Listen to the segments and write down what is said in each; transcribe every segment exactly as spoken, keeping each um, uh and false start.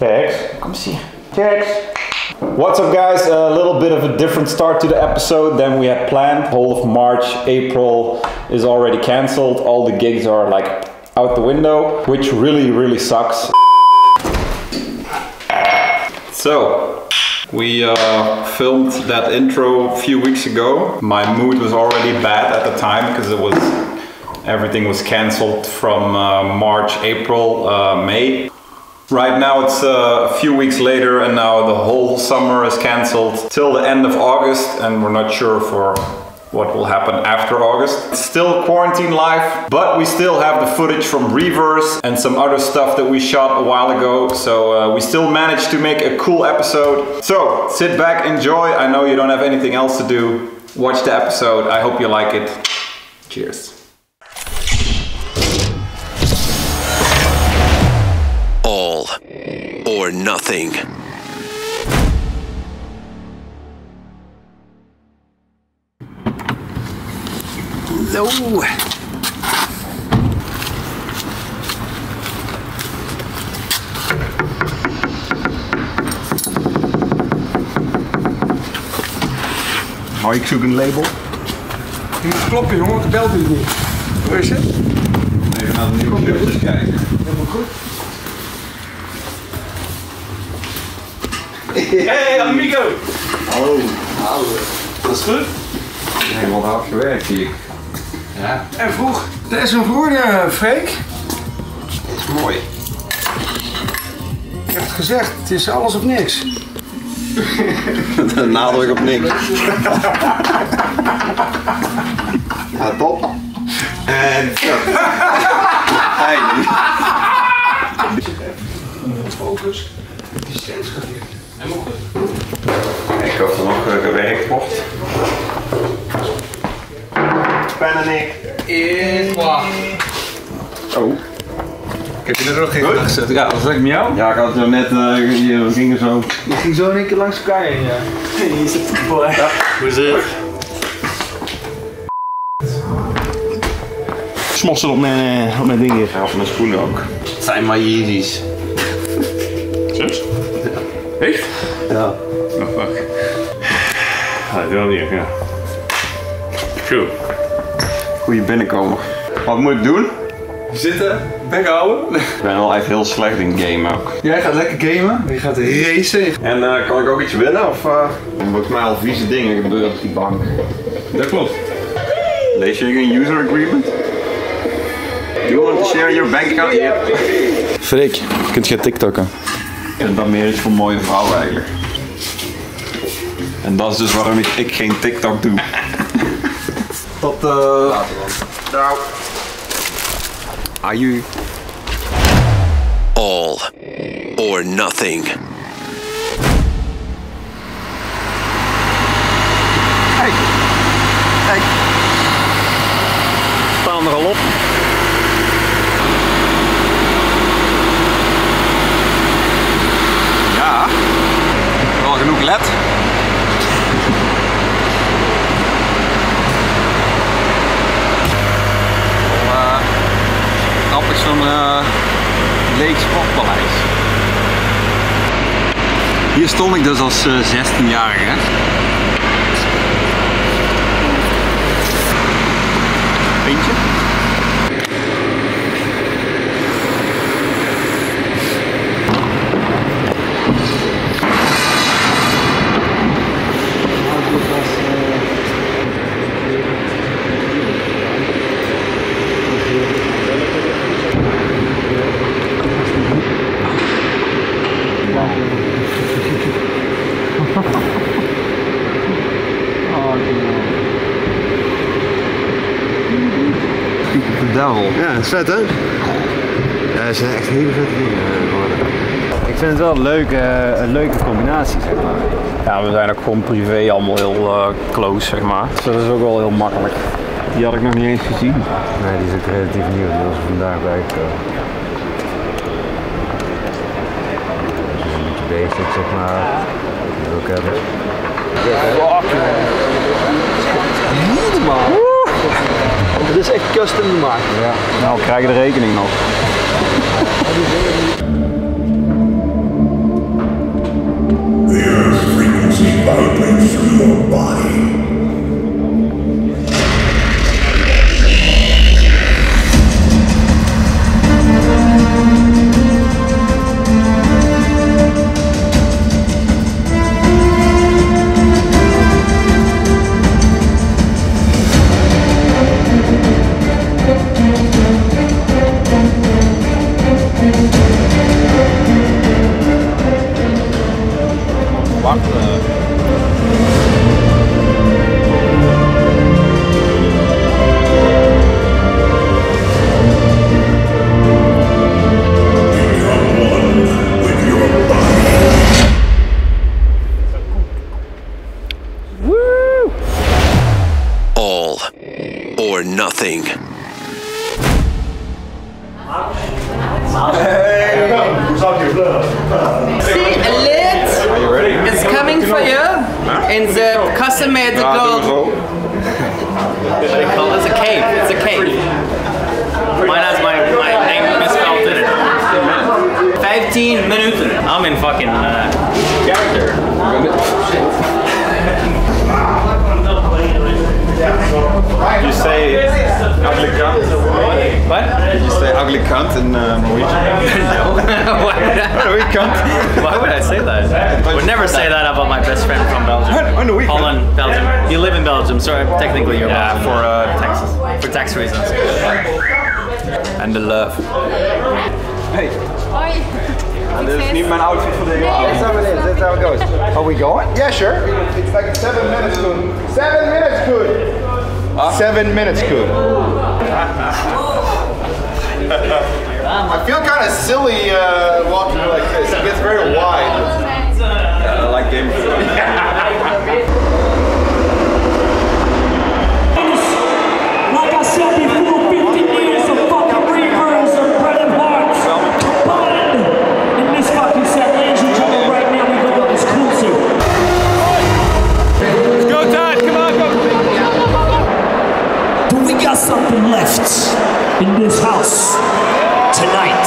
Checks. Come see. Checks. What's up guys, a little bit of a different start to the episode than we had planned. Whole of March, April is already cancelled. All the gigs are like out the window, which really, really sucks. So, we uh, filmed that intro a few weeks ago. My mood was already bad at the time because it was everything was cancelled from uh, March, April, uh, May. Right now it's uh, a few weeks later and now the whole summer is cancelled till the end of August and we're not sure for what will happen after August. It's still quarantine life, but we still have the footage from Reverze and some other stuff that we shot a while ago, so uh, we still managed to make a cool episode. So sit back, enjoy. I know you don't have anything else to do. Watch the episode. I hope you like it. Cheers. All or nothing. No. Oh, ik zoek een label. Je moet kloppen jongen, belt u niet. Waar is het? Even naar de nieuwe filmpjes kijken. Helemaal goed. Hey amigo! Hallo. Hallo. Dat is goed? Helemaal hard gewerkt zie ik. Ja. En vroeg. Dat is een woorden, Freek. Dat is mooi. Ik heb het gezegd, het is alles of niks. Nadruk op niks. Ja, top. En hey. Focus. Die steeds gaat weer. Helemaal goed. Ik hoop dat er nog uh, gewerkt wordt. Pen en ik. In. Wow. Oh. Ik heb je er nog even gezet. Ja, dat zeg ik met jou. Ja, ik had zo net, uh, je ging er zo. Je ging zo in één keer langs elkaar heen, ja. Hier zit het voor. Ja. Hoe is het? Smossen op mijn, op mijn dingen. Ja, of mijn schoenen ook. Het zijn maar Yeezys. Zus? Ja. Echt? Ja. Oh fuck. Ah, wel niet, ja. Goed. Goeie binnenkomer. Wat moet ik doen? Zitten, bek houden. Ik ben wel echt heel slecht in game ook. Jij gaat lekker gamen, je gaat racen. En uh, kan ik ook iets winnen of? Uh... Volgens mij al vieze dingen gebeuren op die bank. Dat klopt. Lees je een user agreement? Do you want to share your bank account? Yep. Freek, kunt jij TikTokken? En dat meer iets voor mooie vrouwen eigenlijk. En dat is dus waarom ik, ik geen TikTok doe. Tot uh... later dan. Ciao. Aju. All or nothing. Hey. Hey. Staan er al op. Ja. Wel genoeg led. Grappig zo'n uh, leeg sportpaleis. Hier stond ik dus als uh, zestienjarige. Pintje. Ja, dat is vet hè? Ja, dat zijn echt hele vette dingen geworden. Ik vind het wel een leuke, een leuke combinatie, zeg maar. Ja, we zijn ook gewoon privé allemaal heel uh, close, zeg maar. Dus dat is ook wel heel makkelijk. Die had ik nog niet eens gezien. Nee, die is ook relatief nieuw, die was er vandaag bijgekomen. Dat is een beetje basic, zeg maar. Die wil ik hebben. Niet normaal. Het is echt custom gemaakt. Ja, nou krijg je de rekening nog. See, a lid Are you ready? is coming for you in the custom-made gold. What do you call it? It's a cave. It's a cave. Mine has my, my name misspelled in it. fifteen minutes. I'm in fucking uh, character. You say ugly cunt? What? You say ugly cunt in uh, Norwegian? No. Why would I? Ugly cunt. Why would I say that? I would never say that about my best friend from Belgium. On the weekend. Holland, Belgium. You live in Belgium, so technically you're Yeah, Belgian. for uh, taxes. For tax reasons. And the love. Hey. Hoi. And dit is niet mijn outfit voor de hele avond. That's how it is. That's how it goes. Are we going? Yeah, sure. It's like seven minutes good. Seven minutes good. Seven minutes good. I feel kind of silly uh, walking like this. It gets very wide. Yeah, I like Game of Thrones. Like I said before, fifty years of fucking Reverze and bread and hearts combined in this fucking set. Ladies and gentlemen, right now we go on exclusive. Let's go, Todd. Come on, go. Do we got something left in this house tonight?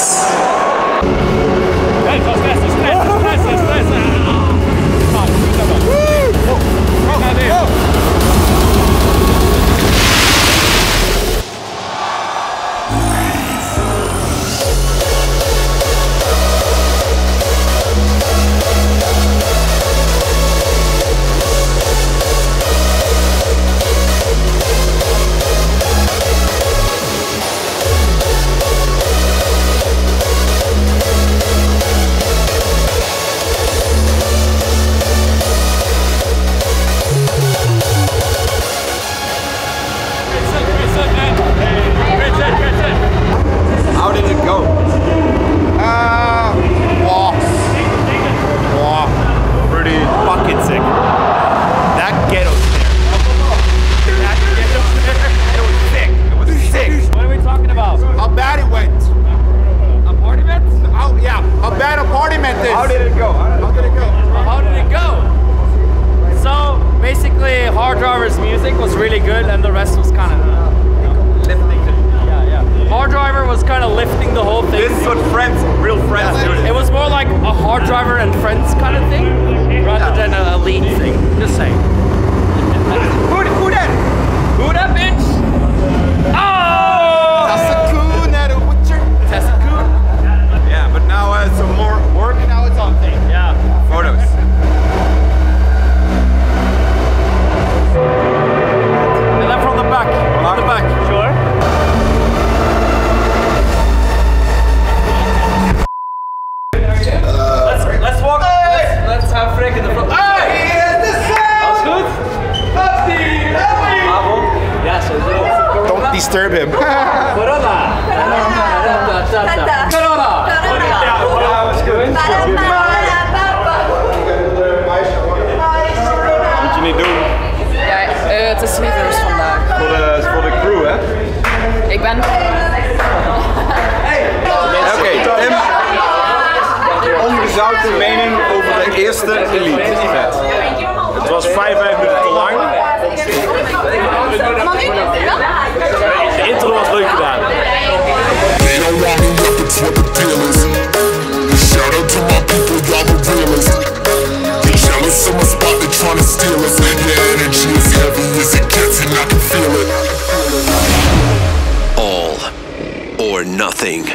How did it go? Uh, walks. Walk. Pretty Fucking sick. That ghetto's there. That ghetto's there. It was sick. It was sick. What are we talking about? How bad it went. A party event? How, yeah, how bad a party meant is. How did it go? How did it go? How did it go? So basically, Hardriver's music was really good, and the rest was kind of lifting. The, yeah, yeah. Hardriver was kind of lifting the whole thing. This is what friends, real friends do. It was more like a Hardriver and friends kind of thing, rather than a lead thing. Just saying. Who, who that? Who that bitch? Oh! That's a coon at a butcher. That's cool. Yeah, but now uh, some more work. Now it's on thing. Yeah. Photos. And then from the back. From the back. Sure. let's let's walk. Let's, let's have Freek in the front. Hey! Alles goed? Ja, zo zo. Don't disturb him. Corona. Corona. Corona. Ja, was goed. Moet je niet doen. Ja, uh, het is Reverze vandaag. Voor de, voor de crew, hè? Ik ben... Oké, Tim. Ongezouten mening over de eerste Elite. Het was vijf, vijf minuten te lang. De intro was leuk gedaan. They don't want me up, it's what the deal is. Shout out to my people, y'all the realest. They jealous of my spot, they tryna steal us. Your energy is heavy as it gets and I can feel it. All or nothing.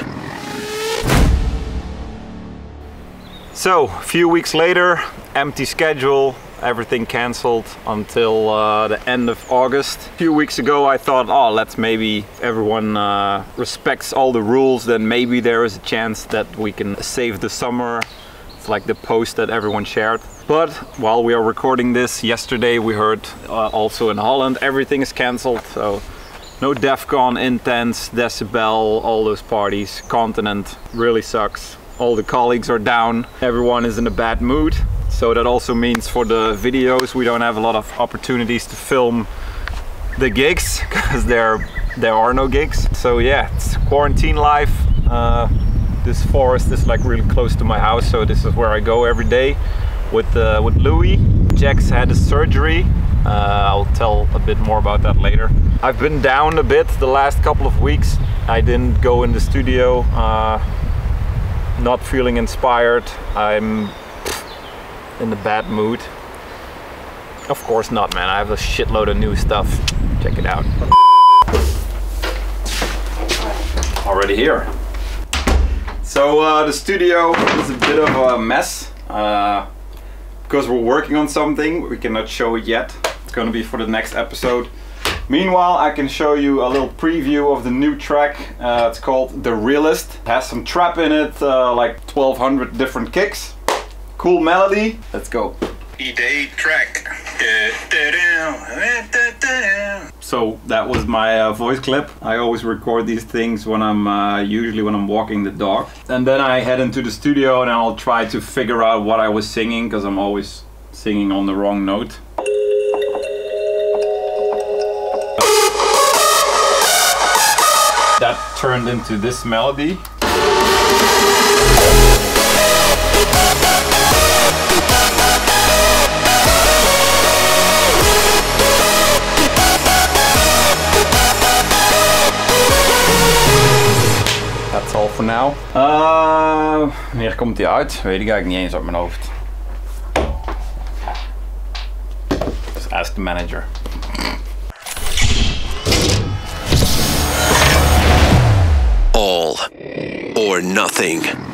So, a few weeks later, empty schedule, everything cancelled until uh, the end of August. A few weeks ago I thought, oh, let's maybe, if everyone uh, respects all the rules, then maybe there is a chance that we can save the summer. It's like the post that everyone shared. But while we are recording this, yesterday we heard uh, also in Holland everything is cancelled. So no DEFCON, Intense, Decibel, all those parties. Continent really sucks. All the colleagues are down, everyone is in a bad mood. So that also means for the videos we don't have a lot of opportunities to film the gigs, because there there are no gigs. So yeah, it's quarantine life. Uh, this forest is like really close to my house, so this is where I go every day with uh, with Louis. Jack's had a surgery. Uh, I'll tell a bit more about that later. I've been down a bit the last couple of weeks. I didn't go in the studio, uh, not feeling inspired. I'm in a bad mood. Of course not, man. I have a shitload of new stuff. Check it out. Already here. So uh, the studio is a bit of a mess. Uh, because we're working on something, we cannot show it yet. It's gonna be for the next episode. Meanwhile, I can show you a little preview of the new track. Uh, it's called The Realist. It has some trap in it, uh, like twelve hundred different kicks. Cool melody. Let's go. E-Day track. So that was my uh, voice clip. I always record these things when I'm, uh, usually when I'm walking the dog. And then I head into the studio and I'll try to figure out what I was singing, because I'm always singing on the wrong note. That turned into this melody. That's all for now. Uh, wanneer komt die uit? Weet ik eigenlijk niet eens uit mijn hoofd. Just ask the manager. All or nothing.